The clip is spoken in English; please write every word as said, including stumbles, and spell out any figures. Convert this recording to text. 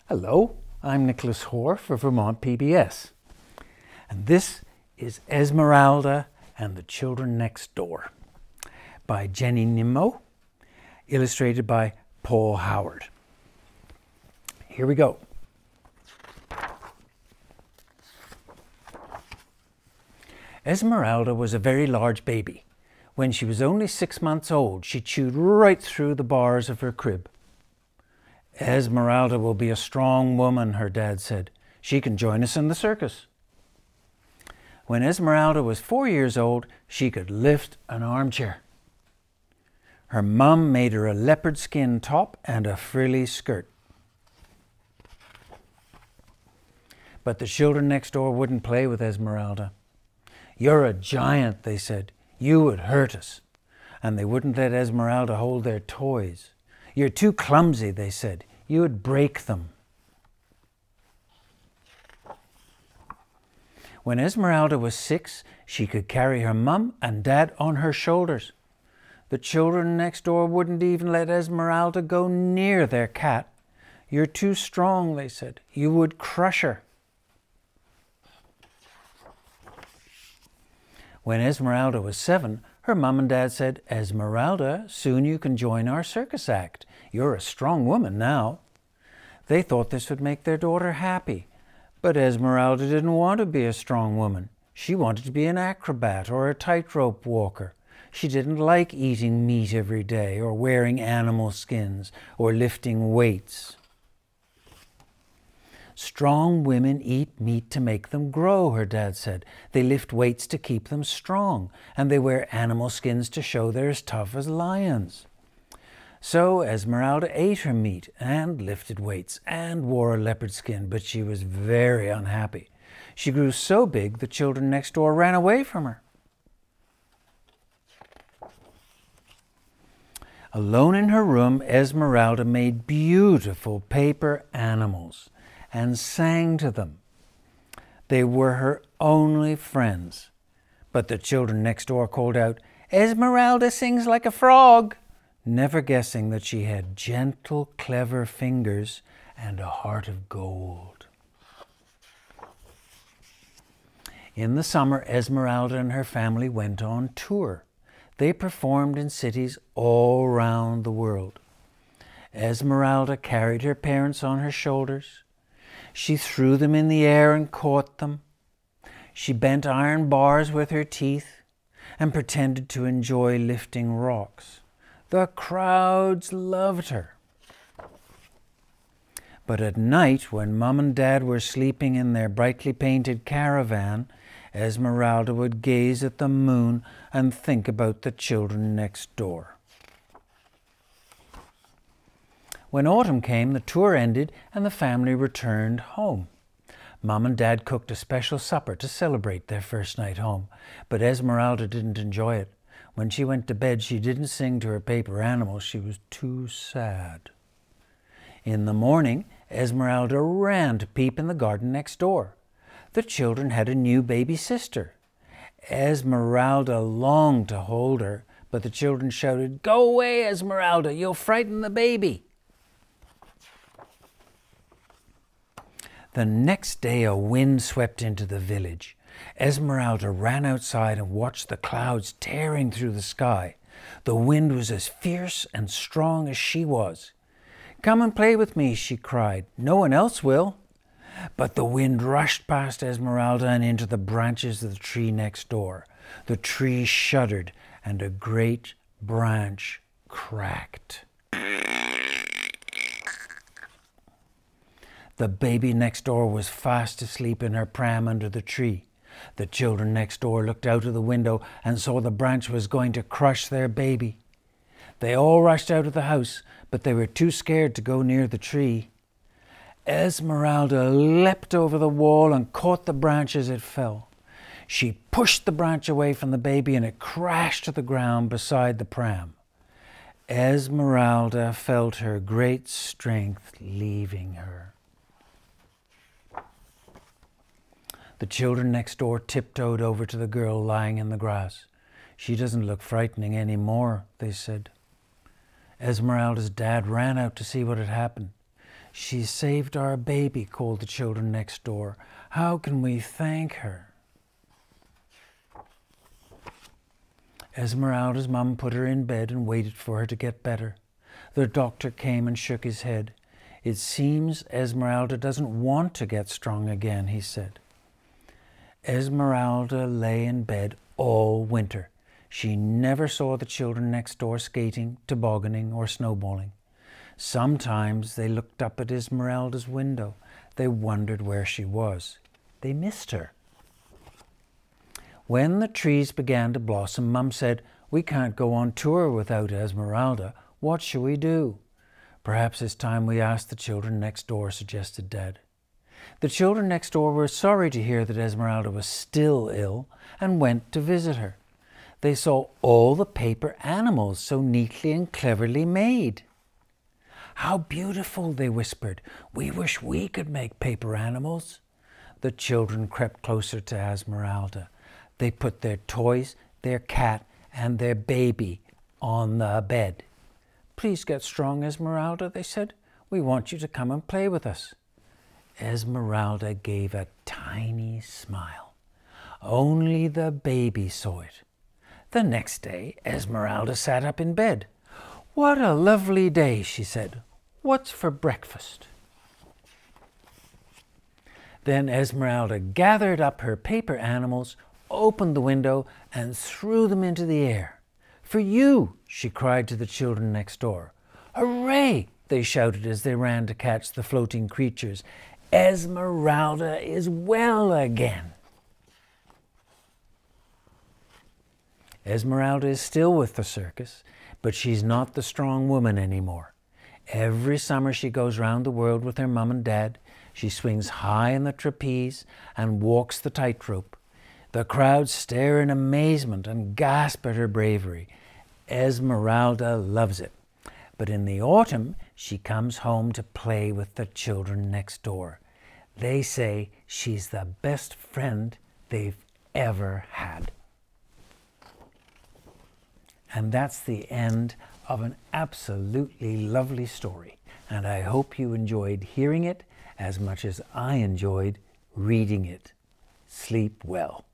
Hello, I'm Nicholas Hoare for Vermont P B S, and this is Esmeralda and the Children Next Door by Jenny Nimmo, illustrated by Paul Howard. Here we go. Esmeralda was a very large baby. When she was only six months old, she chewed right through the bars of her crib. Esmeralda will be a strong woman, her dad said. She can join us in the circus. When Esmeralda was four years old, she could lift an armchair. Her mum made her a leopard skin top and a frilly skirt. But the children next door wouldn't play with Esmeralda. "You're a giant," they said. "You would hurt us." And they wouldn't let Esmeralda hold their toys. "You're too clumsy," they said. "You would break them." When Esmeralda was six, she could carry her mum and dad on her shoulders. The children next door wouldn't even let Esmeralda go near their cat. "You're too strong," they said. "You would crush her." When Esmeralda was seven, her mum and dad said, "Esmeralda, soon you can join our circus act. You're a strong woman now." They thought this would make their daughter happy. But Esmeralda didn't want to be a strong woman. She wanted to be an acrobat or a tightrope walker. She didn't like eating meat every day or wearing animal skins or lifting weights. "Strong women eat meat to make them grow," her dad said. "They lift weights to keep them strong, and they wear animal skins to show they're as tough as lions." So Esmeralda ate her meat and lifted weights and wore a leopard skin, but she was very unhappy. She grew so big the children next door ran away from her. Alone in her room, Esmeralda made beautiful paper animals and sang to them. They were her only friends. But the children next door called out, "Esmeralda sings like a frog," never guessing that she had gentle, clever fingers and a heart of gold. In the summer, Esmeralda and her family went on tour. They performed in cities all round the world. Esmeralda carried her parents on her shoulders. She threw them in the air and caught them. She bent iron bars with her teeth and pretended to enjoy lifting rocks. The crowds loved her. But at night, when Mum and Dad were sleeping in their brightly painted caravan, Esmeralda would gaze at the moon and think about the children next door. When autumn came, the tour ended and the family returned home. Mum and Dad cooked a special supper to celebrate their first night home, but Esmeralda didn't enjoy it. When she went to bed, she didn't sing to her paper animals. She was too sad. In the morning, Esmeralda ran to peep in the garden next door. The children had a new baby sister. Esmeralda longed to hold her, but the children shouted, "Go away, Esmeralda, you'll frighten the baby." The next day, a wind swept into the village. Esmeralda ran outside and watched the clouds tearing through the sky. The wind was as fierce and strong as she was. "Come and play with me," she cried. "No one else will." But the wind rushed past Esmeralda and into the branches of the tree next door. The tree shuddered and a great branch cracked. The baby next door was fast asleep in her pram under the tree. The children next door looked out of the window and saw the branch was going to crush their baby. They all rushed out of the house, but they were too scared to go near the tree. Esmeralda leapt over the wall and caught the branch as it fell. She pushed the branch away from the baby and it crashed to the ground beside the pram. Esmeralda felt her great strength leaving her. The children next door tiptoed over to the girl lying in the grass. "She doesn't look frightening any more," they said. Esmeralda's dad ran out to see what had happened. "She saved our baby," called the children next door. "How can we thank her?" Esmeralda's mum put her in bed and waited for her to get better. The doctor came and shook his head. "It seems Esmeralda doesn't want to get strong again," he said. Esmeralda lay in bed all winter. She never saw the children next door skating, tobogganing, or snowballing. Sometimes they looked up at Esmeralda's window. They wondered where she was. They missed her. When the trees began to blossom, Mum said, "We can't go on tour without Esmeralda. What shall we do?" "Perhaps it's time we asked the children next door," suggested Dad. The children next door were sorry to hear that Esmeralda was still ill and went to visit her. They saw all the paper animals so neatly and cleverly made. "How beautiful," they whispered. "We wish we could make paper animals." The children crept closer to Esmeralda. They put their toys, their cat, and their baby on the bed. "Please get strong, Esmeralda," they said. "We want you to come and play with us." Esmeralda gave a tiny smile. Only the baby saw it. The next day, Esmeralda sat up in bed. "What a lovely day," she said. "What's for breakfast?" Then Esmeralda gathered up her paper animals, opened the window, and threw them into the air. "For you," she cried to the children next door. "Hooray!" they shouted as they ran to catch the floating creatures. "Esmeralda is well again." Esmeralda is still with the circus, but she's not the strong woman anymore. Every summer she goes round the world with her mum and dad. She swings high in the trapeze and walks the tightrope. The crowd stare in amazement and gasp at her bravery. Esmeralda loves it. But in the autumn, she comes home to play with the children next door. They say she's the best friend they've ever had. And that's the end of an absolutely lovely story. And I hope you enjoyed hearing it as much as I enjoyed reading it. Sleep well.